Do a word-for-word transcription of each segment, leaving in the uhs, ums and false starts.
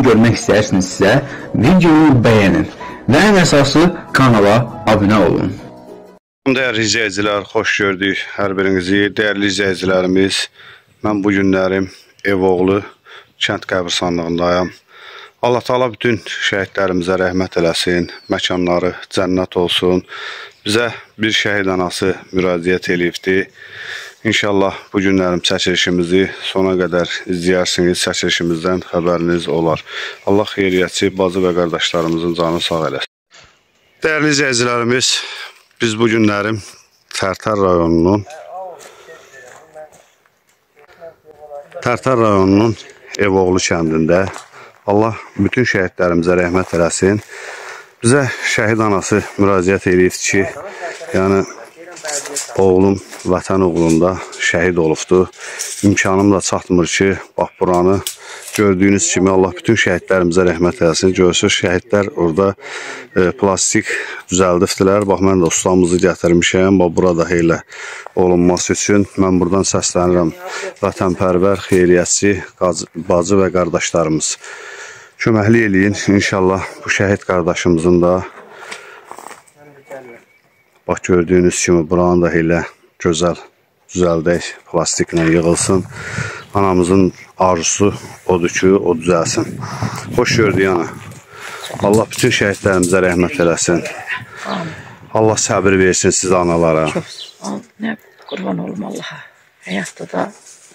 görmək istəyirsinizsə, videonu bəyənin və ən əsası kanala abunə olun. Dəyərli izləyicilər, xoş gördük hər birinizi. Dəyərli izləyicilərimiz, mən bu günlərim Evoğlu kənd qəbirstanlığındayım. Allah Taala bütün şəhidlərimizə rəhmət eləsin, məkanları cənnət olsun. Bizə bir şəhid anası müraciət eləyibdi. İnşallah bu günlərim çəkilişimizi sona qədər izləyərsiniz, çəkilişimizdən xəbəriniz olar. Allah xeyriyyətçi bacı və qardaşlarımızın canı sağ eləsin. Dəyərli izləyicilərimiz, biz bu günlərim Tərtər rayonunun Tərtər rayonunun Evoğlu kəndində. Allah bütün şəhidlərimizə rəhmət eləsin. Bizə şəhid anası müraciət eləyib ki, yəni oğlum vətən uğrunda şəhid olubdur. İmkanım da çatmır ki, bax buranı gördüyünüz kimi Allah bütün şəhidlərimizə rəhmət eləsin. Görürsünüz, şəhidlər orada e, plastik düzəldibdilər. Bax, mən də ustamızı gətirmişəm. Bax, burada elə olunması üçün mən buradan səslənirəm. Vətənpərvər, xeyriyyətçi, bacı və qardaşlarımız. Köməkli eləyin. İnşallah bu şəhid qardaşımızın da bax, gördüyünüz kimi buranı da elə gözəl düzəldək, plastiklə yığılsın. Anamızın arzusu odur ki, o düzəlsin. Xoş gördük ana. Allah bütün şəhidlərimizə rəhmət eləsin. Allah səbir versin siz analara. Nə qurban olum Allaha. Həyatda da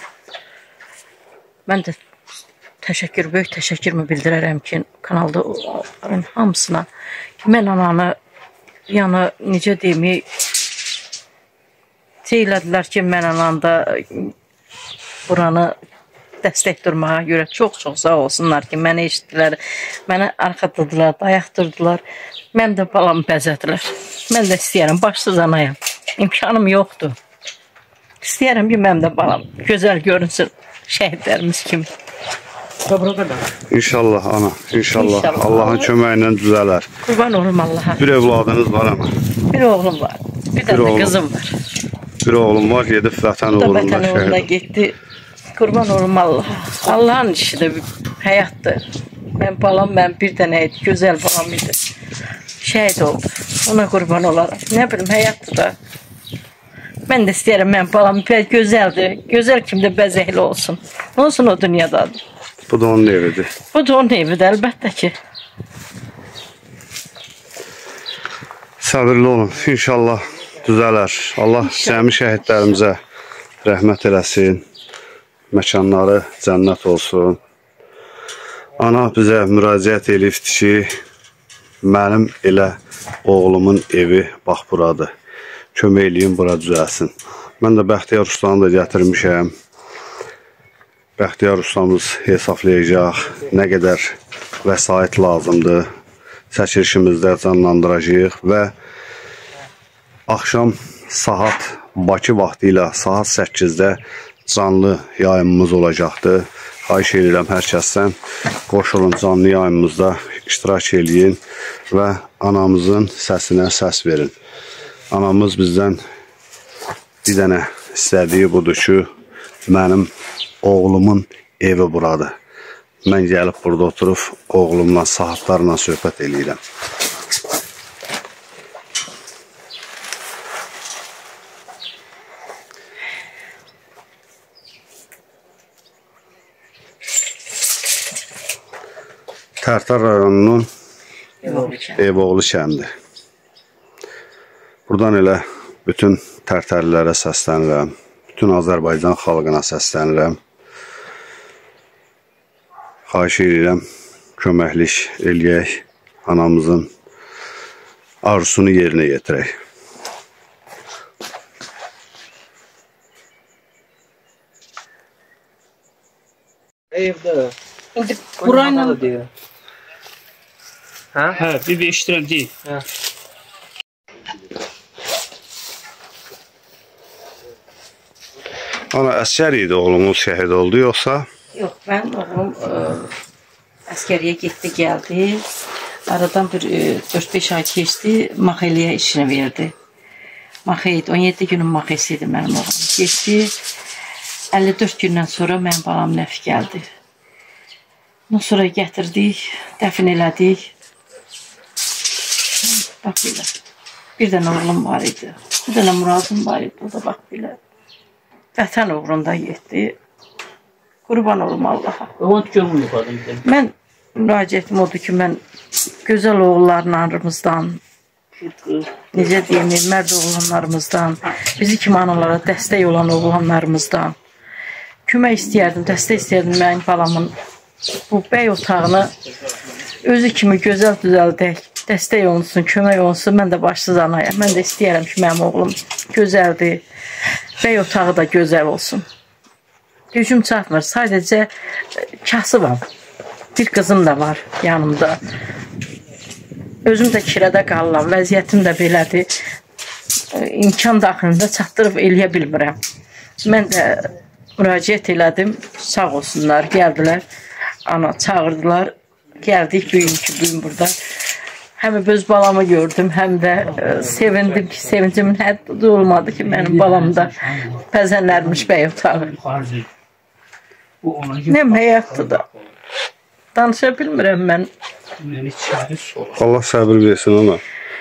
mən də təşəkkür, böyük təşəkkürümü bildirərəm ki, kanalda onların hamısına ki, mən ananı, yəni necə deyim, Seylədilər ki, mən ananda buranı dəstək durmağa görə çox-çox sağ olsunlar ki, məni eşitdilər, məni arxadadılar, dayaqdırdılar. Mən də balamı bəzədilər. Mən də istəyərəm, başsız anayam. İmkanım yoxdur. İstəyərəm ki, mənim də balam gözəl görünsün şəhidlərimiz kimi. İnşallah ana, inşallah. Allahın köməyi ilə düzələr. Qurban olum Allaha. Bir evladınız var ama. Bir oğlum var, bir dənə qızım var. Bir oğlum var, gedib vətən uğrunda vətən uğrunda getdi. Qurban olum Allaha. Allahın işidir, həyatdır. Mən balam, mən bir dənə idi, gözəl balam idi. Şəhid oldu, ona qurban olaram. Nə bilim, həyatdır da. Mən də istəyərəm, mən balam gözəldir, gözəl kimdə bəzəkli olsun. Olsun o dünyadadır. Bu da onun evidir. Bu da onun evidir, əlbəttə ki. Səbirli olun, inşallah düzələr. Allah cəmi şəhidlərimizə rəhmət eləsin. Məkanları cənnət olsun. Ana bizə müraciət eləyibdir ki, mənim elə oğlumun evi bax buradır. Kömək eləyin, bura düzəlsin. Mən də Bəxtiyar ustanı da gətirmişəm. Bəxtiyar ustamız hesablayacaq, nə qədər vəsait lazımdır. Çəkilişimizdə canlandıracağıq və axşam saat Bakı vaxtı ilə saat səkkizdə canlı yayımımız olacaqdır. Xahiş edirəm hər kəsdən qoşulun canlı yayımımızda iştirak eləyin və anamızın səsinə səs verin. Anamız bizdən bir dənə istədiyi budur ki, mənim oğlumun evi buradır. Mən gəlib burada oturub oğlumla saatlarla söhbət eləyirəm. Tərtər rayonunun Evoğlu kəndi. Buradan elə bütün tərtərlilərə səslənirəm. Bütün Azərbaycan xalqına səslənirəm. Xahiş edirəm, köməklik eləyək, anamızın arzusunu yerinə yetirək. Evdə. İndi burayla deyir. Hə? Hə, bir bir eşidirəm deyil. Hə. Ana, əsgər idi oğlumuz şəhid oldu, yoxsa? Yox, mən oğlum ə, əskəriyə getdi, gəldi. Aradan bir dörd beş ay keçdi, Maxeliyə işini verdi. Maxeydi, on yeddi günün Maxesi idi mənim oğlum. Getdi, əlli dörd gündən sonra mənim balam nəf gəldi. Ondan sonra gətirdik, dəfn elədik. Bax belə. Bir dənə oğlum var idi. Bir dənə Muradım var idi. O da bax belə. Vətən uğrunda getdi. Qurban olum Allaha. Mən müraciətim odur ki, mən gözəl oğullarımızdan, necə deyim, mərd oğlanlarımızdan, bizi kimi analara dəstək olan oğlanlarımızdan kömək istəyərdim, dəstək istəyərdim mənim balamın bu bəy otağını özü kimi gözəl düzəldək, dəstək olunsun, kömək olunsun. Mən də başsız anayam. Mən də istəyərəm ki, mənim oğlum gözəldir, bəy otağı da gözəl olsun. Gücüm çatmır, sadəcə kasıbam. Bir qızım da var yanımda. Özüm də kirədə qalıram, vəziyyətim də belədir. İmkan daxilində çatdırıb eləyə bilmirəm. Mən də müraciət elədim, sağ olsunlar, gəldilər. Ana çağırdılar, gəldik bugün ki, bugün burada. Həm öz balamı gördüm, həm də sevindim ki, sevincimin həddi olmadı ki, mənim balam da bəzənlərmiş bəy otağı. Nə həyatdır da. Danışa bilmirəm mən. Allah səbir versin ona.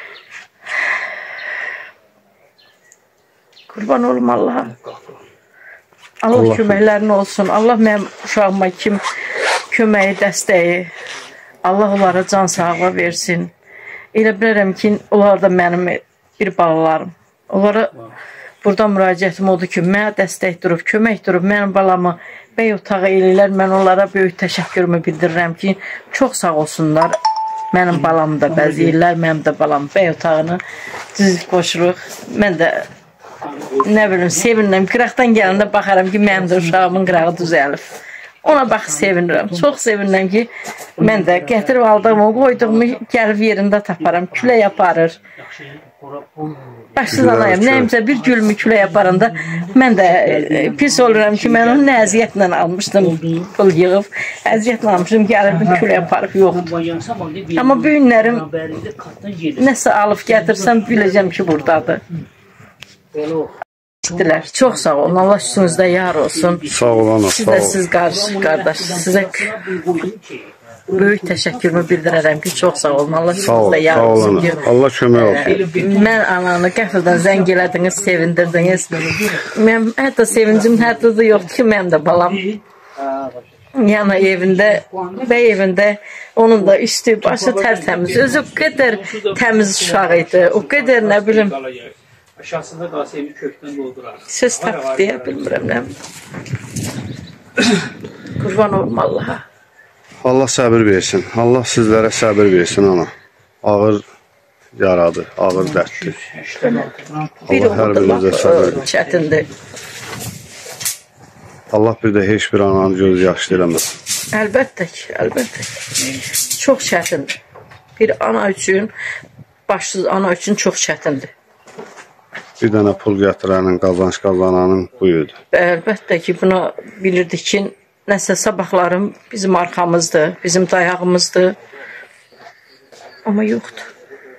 Qurban olum Allaha. Allah, Allah köməklərin olsun. Allah mənim uşağıma kim köməyi, dəstəyi, Allah onlara can sağlığı versin. Elə bilərəm ki, onlar da mənim bir balalarım. Onlara burada müraciətim odur ki, mənə dəstək durub, kömək durub, mənim balamı bəy otağı eləyirlər. Mən onlara böyük təşəkkürümü bildirirəm ki, çox sağ olsunlar. Mənim balamı da bəzəyirlər, mənim də balam bəy otağını düz qoşuruq. Mən də nə bilim, sevinirəm. Qıraqdan gələndə baxaram ki, mənim də uşağımın qırağı düzəlib. Ona bax, sevinirəm. Çox sevinirəm ki, mən də gətirib aldığımı, qoyduğumu gəlib yerində taparam. Külək aparır. Başsız anayım. Nəyimsə bir gülmü külək aparanda mən də pis oluram ki, mən onu nə əziyyətlə almışdım, pul yığıb. Əziyyətlə almışdım, gəlirdim külək aparıb, yoxdur. Amma bu günlərim nəsə alıb gətirsəm, biləcəm ki, buradadır. Çox sağ olun. Allah üstünüzdə yar olsun. Sağ olun. Siz də siz qardaş. Sizə böyük təşəkkürümü bildirərəm ki, çox sağ olun. Allah üstünüzdə yar olsun. Allah kömək olsun. Mən ananı qəfildən zəng elədiniz, sevindirdiniz. Mən hətta sevincim həddidir yoxdur ki, mənim də balam yana evində, bəy evində, onun da üstü, başı tərtəmiz. Özü o qədər təmiz uşaq idi. O qədər nə bilim, aşağısında qasemi kökdən doldurar. Söz tapıb deyə bilmirəm nə. Qurban olum Allaha. Allah səbir versin. Allah sizlərə səbir versin ana. Ağır yaradır, ağır dərddir. Bir oğuldur, çətindir. Allah bir də heç bir ananın gözü yaşlı eləməz. Əlbəttə ki, əlbəttə ki. Çox çətindir. Bir ana üçün, başsız ana üçün çox çətindir. Bir dənə pul gətirənin, qazanç qazananın buyudur. Əlbəttə ki, buna bilirdik ki, nəsə sabahlarım bizim arxamızdır, bizim dayağımızdır. Amma yoxdur.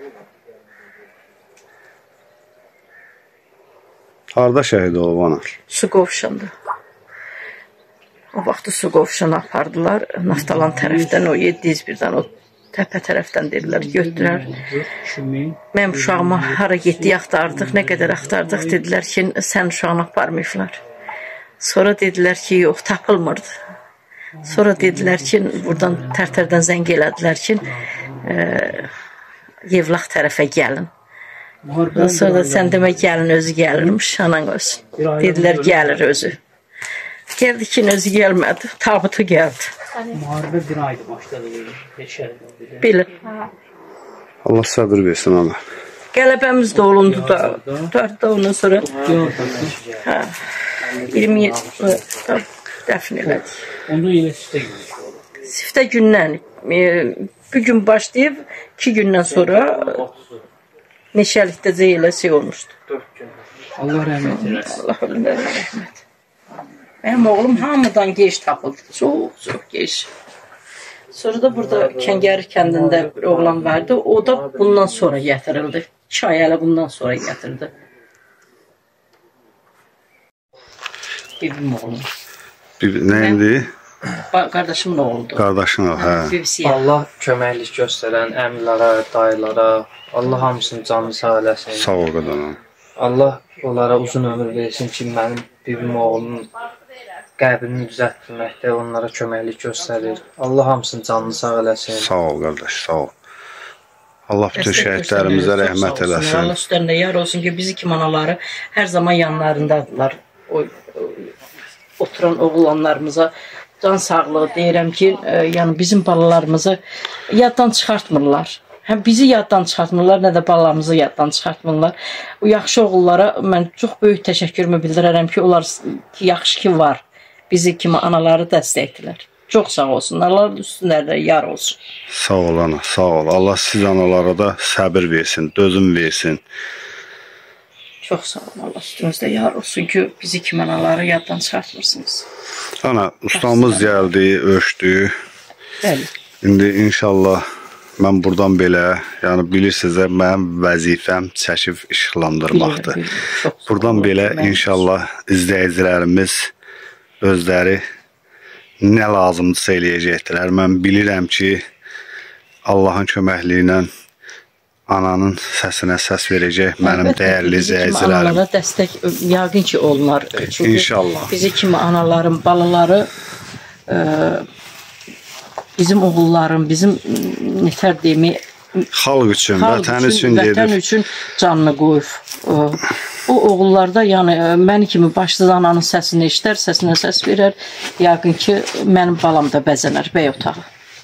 Harada şəhid olub ana? Su qovşanda. O vaxtı su qovşanı apardılar. Naftalan tərəfdən, o yeddi yüz birdən o təpə tərəfdən dedilər, götürər. Mənim uşağıma hara getdi, axtardıq, nə qədər axtardıq, dedilər ki, sən uşağını aparmayıblar. Sonra dedilər ki, yox, tapılmırdı. Sonra dedilər ki, buradan tərtərdən zəng elədilər ki, Yevlax tərəfə gəlin. Sonra sən demək gəlin, özü gəlirmiş, anan olsun. Dedilər, gəlir özü. Gəldi ki, özü gəlmədi, tabutu gəldi. Müharibə bir ayda başladı. Bilir. Allah səbir versin ana. Qələbəmiz də olundu da. Dörtdə ondan sonra iyirmi yeddi dəfn elədik. Onda elə siftə günü. Siftə gündən. Bir gün başlayıb, iki gündən sonra meşəlikdə elə şey olmuşdu. Allah rəhmət eləsin. Allah ölümlərə rəhmət. Mənim oğlum hamıdan gec tapıldı. Çox, çox gec. Sonra da burada Kəngəri kəndində bir oğlan vardı. O da bundan sonra gətirildi. İki ay hələ bundan sonra gətirdi. Bibim oğlum. Nə indi? Qardaşımın oğludur. Qardaşın o, hə. B B C-yə. Allah köməklik göstərən əmilərə, dayılara, Allah hamısının canını sağ eləsin. Sağ ol qadanam. Allah onlara uzun ömür versin ki, mənim bibim oğlunun qəbrini düzəltməkdə onlara köməklik göstərir. Allah hamısının canını sağ eləsin. Sağ ol qardaş, sağ ol. Allah bütün şəhidlərimizə rəhmət eləsin. Allah üstlərində yar olsun ki, bizi kim anaları hər zaman yanlarındadılar. O, oturan oğlanlarımıza can sağlığı deyirəm ki, e, yəni bizim balalarımızı yaddan çıxartmırlar. Həm bizi yaddan çıxartmırlar, nə də balalarımızı yaddan çıxartmırlar. O yaxşı oğullara mən çox böyük təşəkkürümü bildirərəm ki, onlar yaxşı ki var. Bizi kimi anaları dəstəkdilər. Çox sağ olsun. Allah üstünlərdə yar olsun. Sağ ol ana, sağ ol. Allah siz analara da səbir versin, dözüm versin. Çox sağ olun. Allah üstünüzdə yar olsun ki, bizi kimi anaları yaddan çıxartmırsınız. Ana, ustamız gəldi, ölçdü. Bəli. İndi inşallah mən buradan belə, yəni bilirsiniz, mənim vəzifəm çəkib işıqlandırmaqdır. Bilirim, bilirim. Çox sağ Buradan olun. belə Mən inşallah izləyicilərimiz özləri nə lazımdırsa eləyəcəkdilər. Mən bilirəm ki, Allahın köməkliyi ilə ananın səsinə səs verəcək mənim dəyərli izləyicilərim. Analara dəstək yəqin ki olurlar. Çünki İnşallah. Bizi kimi anaların balaları e, bizim oğulların, bizim nətər deyimi Xalq üçün, vətən üçün vətən gedir. üçün canını qoyub. O, o oğullarda, yəni məni kimi başsız ananın səsini eşidər, səsinə səs verər. Yəqin ki mənim balam da bəzənər bəy otağı.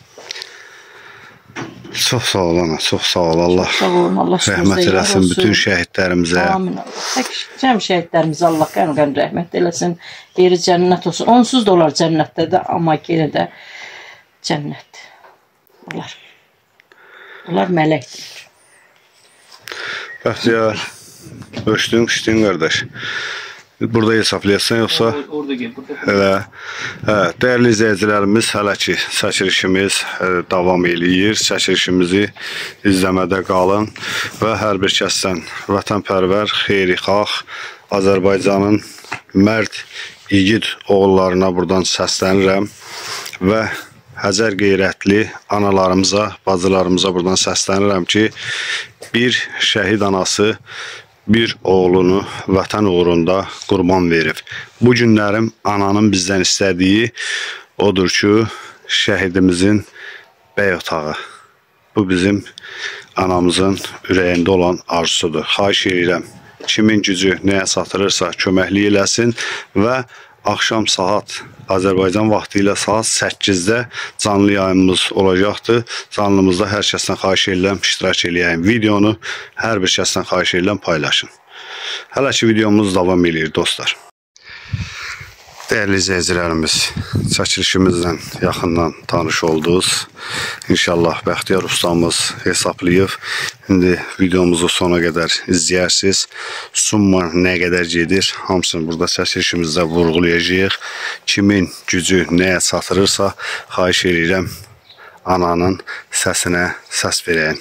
Çox sağ ol ana, çox sağ ol. Allah Sağ olun, Allah rəhmət üstünüzdə yar eləsin olsun. bütün şəhidlərimizə. Amin. Tək cəm şəhidlərimizə Allah qəm-qəm rəhmət eləsin. Yeri cənnət olsun. Onsuz da olar cənnətdə də, amma yenə də cənnət. Onlar. Onlar mələkdir. Bəxtiyar, ölçdün, pişdin qardaş. Burada hesablayasın yoxsa? Orada gel, burada. Elə, hə, dəyərli izləyicilərimiz, hələ ki çəkilişimiz ə, davam eləyir. Çəkilişimizi izləmədə qalın və hər bir kəsdən vətənpərvər, xeyirxah, Azərbaycanın mərd, igid oğullarına buradan səslənirəm və Həcər qeyrətli analarımıza, bacılarımıza buradan səslənirəm ki, bir şəhid anası bir oğlunu vətən uğrunda qurban verib. Bu günlərim ananın bizdən istədiyi odur ki, şəhidimizin bəy otağı. Bu bizim anamızın ürəyində olan arzusudur. Xahiş edirəm, kimin gücü nəyə satılırsa köməklik eləsin və axşam saat Azərbaycan vaxtı ilə saat səkkizdə canlı yayımımız olacaqdır. Canlımızda hər kəsdən xahiş edirəm, iştirak eləyəyim. Videonu hər bir kəsdən xahiş edirəm, paylaşın. Hələ ki videomuz davam edir dostlar. Dəyərli izləyicilərimiz, çəkilişimizlə yaxından tanış oldunuz. İnşallah Bəxtiyar ustamız hesablayıb. İndi videomuzu sona qədər izləyərsiniz. Summa nə qədər gedir, hamısını burada çəkilişimizdə vurğulayacağıq. Kimin gücü nəyə çatırırsa, xahiş edirəm, ananın səsinə səs verəyin.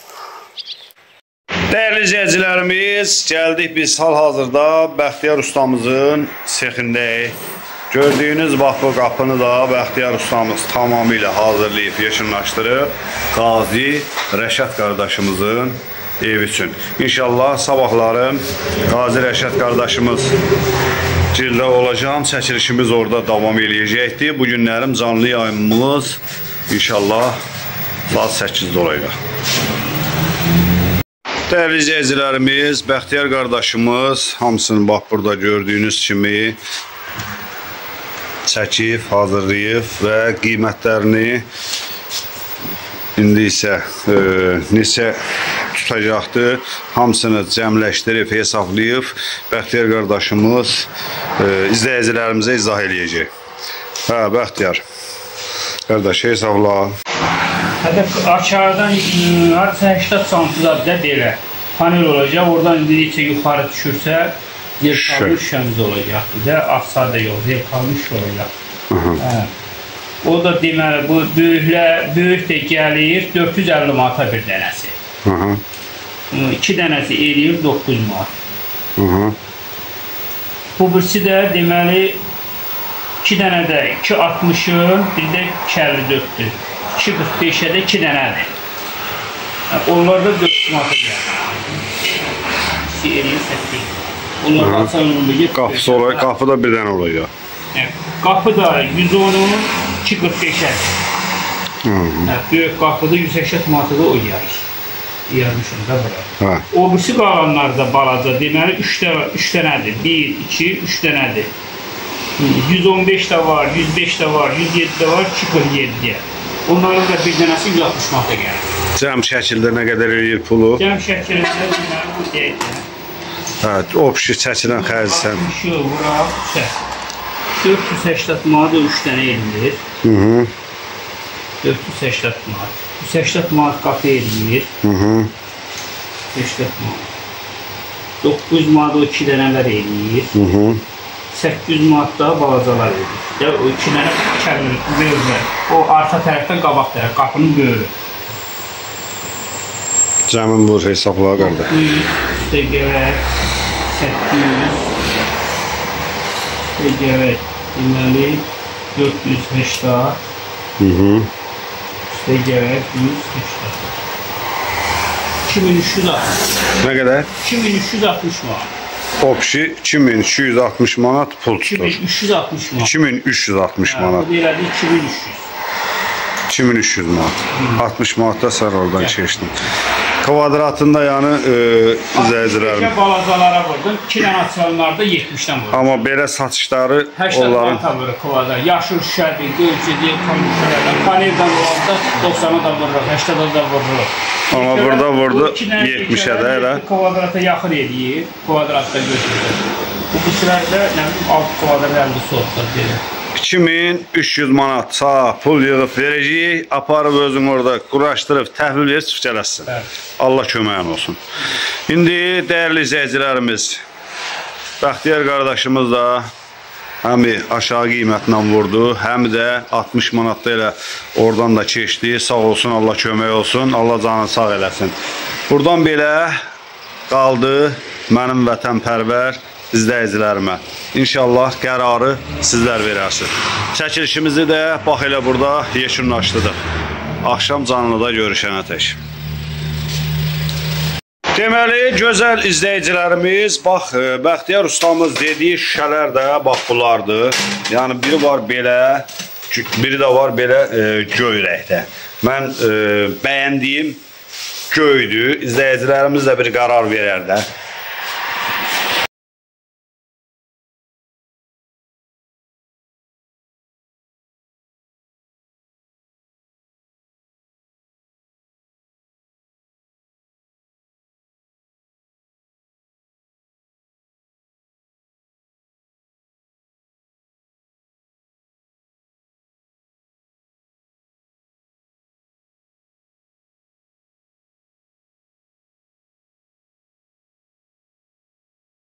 Dəyərli izləyicilərimiz, gəldik biz hal-hazırda Bəxtiyar ustamızın sexindəyik. Gördüyünüz bax bu qapını da Bəxtiyar ustamız tamamilə hazırlayıb, yeşinlaşdırıb. Qazi Rəşad qardaşımızın evi üçün. İnşallah sabahları Qazi Rəşad qardaşımız cildə olacaq. Çəkilişimiz orada davam eləyəcəkdir. Bu günlərim canlı yayımımız inşallah saat səkkizdə olacaq. Dəyərli izləyicilərimiz, Bəxtiyar qardaşımız hamısını bax burada gördüyünüz kimi çəkib, hazırlayıb və qiymətlərini indi isə e, neçə tutacaqdır, hamısını cəmləşdirib, hesablayıb Bəxtiyar qardaşımız e, izləyicilərimizə izah eləyəcək. Hə, Bəxtiyar qardaş, hesabla. Hədəf aşağıdan səksən santimetrdə belə panel olacaq. Oradan indi neçə yuxarı düşürsə zirkalmış şüşəmiz olacaqdır da, aşağıda yox, zirkalmış olacaq. Hə. O da deməli, bu böyüklə, böyük də gəlir dörd yüz əlli manata bir dənəsi. Hı -hı. İki dənəsi eləyir doqquz manat. Hı -hı. Bu birisi də deməli iki dənə də iki altmışın, bir də iki əlli dörddür. iki qırx beşə də iki dənədir. Onlar da dörd yüz manata gəlir. Onlar açılır. Qapısı olacaq, qapı da bir dənə olacaq. Qapı da yüz onun, iki qırx beşədir. Böyük qapıda yüz səksən manata da o gəlir. Yarmışım da bura. O birisi qalanlar da balaca, deməli üç dənədir. bir, iki, üç dənədir. yüz on beş də var, yüz beş də var, yüz yeddi də var, iki qırx yeddiyə. Onların da bir dənəsi yüz altmış manata gəlir. Cəm şəkildə nə qədər eləyir pulu? Cəm şəkildə deməli bu deyəcək. Evet, o pişi çəkilən xərcsən. Pişi bura dörd yüz səksən manat üç dənə eləyir. dörd yüz səksən manat. yüz səksən manat qapı eləyir. səksən manat. doqquz yüz manat o iki dənələr eləyir. səkkiz yüz manat daha balacalar eləyir. O iki dənə kəmir, böyürlər. O arxa tərəfdən qabaq tərəf, qapının böyürü. Cəmin bu hesablığa qarda. İşte gələk, səkkiz yüz, işte gələk, deməli, dörd yüz səksən, işte gələk, yüz səksən. iki min üç yüz altmış. Nə qədər? iki min üç yüz altmış manat. O pişi iki min üç yüz altmış manat pul tutur. iki min üç yüz altmış manat. iki min üç yüz altmış manat. Bu deyirədi iki min üç yüz. iki min üç yüz manat. altmış manatda sən oradan keçdin. Kvadratında yəni izləyicilərim. İki balacalara vurdum, iki dənə açılanlarda yetmişdən vurdum. Amma belə satışları onların... onların... həştə vurur kvadrat. Yaşıl şüşədir, gölcədir, konuşlarlar. Paneldən olanda doxsana da vurur, həştədə də vurur. Amma burada vurdu yetmişə də elə. Kvadrata yaxın eləyir, kvadratda götürür. Bu qısırlarda nə bilim altı kvadrat əlli soğuklar deyir. iki min üç yüz manat sağ pul yığıb verəcəyik, aparıb özün orada quraşdırıb təhvil verib çıxacaqsın. Allah köməyin olsun. İndi dəyərli izləyicilərimiz, Bəxtiyar qardaşımız da həm aşağı qiymətlə vurdu, həm də altmış manatda elə oradan da keçdi. Sağ olsun, Allah kömək olsun, Allah canını sağ eləsin. Buradan belə qaldı mənim vətənpərvər izləyicilərimə. İnşallah qərarı sizlər verərsiniz. Çəkilişimizi də bax elə burada yekunlaşdırdıq. Axşam canlıda görüşənə tək. Deməli, gözəl izləyicilərimiz, bax, Bəxtiyar ustamız dediyi şüşələr də bax bulardır. Yəni, biri var belə, biri də var belə e, göy rəngdə. Mən e, bəyəndiyim göydür. İzləyicilərimiz də bir qərar verərlər.